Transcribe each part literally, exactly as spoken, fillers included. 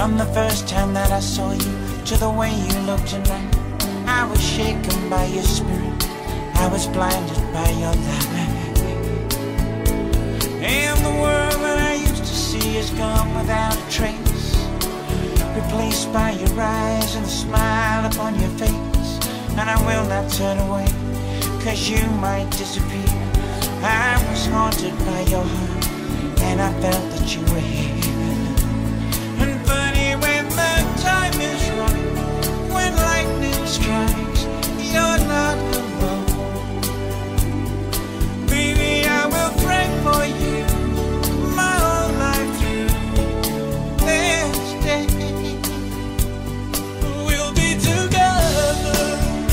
From the first time that I saw you to the way you look tonight, I was shaken by your spirit, I was blinded by your light. And the world that I used to see is gone without a trace, replaced by your eyes and the smile upon your face. And I will not turn away, cause you might disappear. I was haunted by your heart, and I felt that you were here. And funny, when the time is right, when lightning strikes, you're not alone. Baby, I will pray for you my whole life through. This day we'll be together,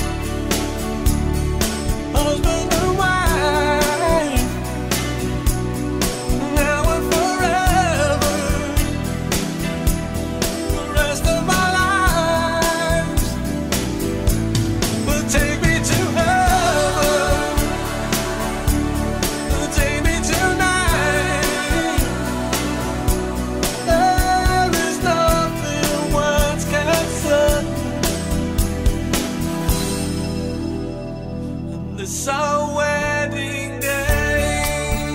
husband and wife, now and forever, the rest of our lives. But take me to heaven, take me tonight. There is nothing words can say. This our wedding day.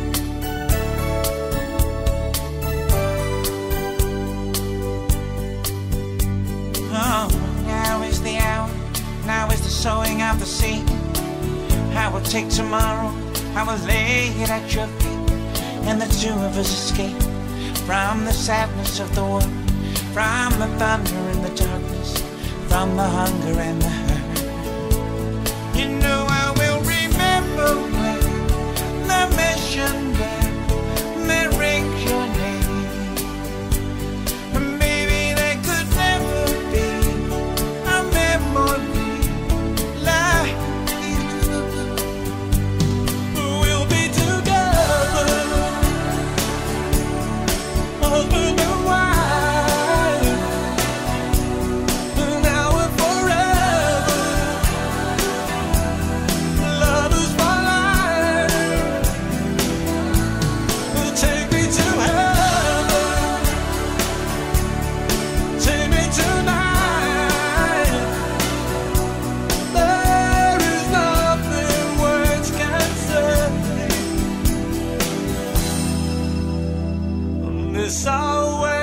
Oh, now is the hour, now is the sowing of the seed. I will take tomorrow, I will lay it at your feet, and the two of us escape from the sadness of the world, from the thunder and the darkness, from the hunger and the hurt. You know I will remember when the mission bell that rings your name. And maybe there could never be a memory like you. We'll be together, husband and wife, now and forever. Love is my life. Take me to heaven, take me tonight. There is nothing words can say. This our way.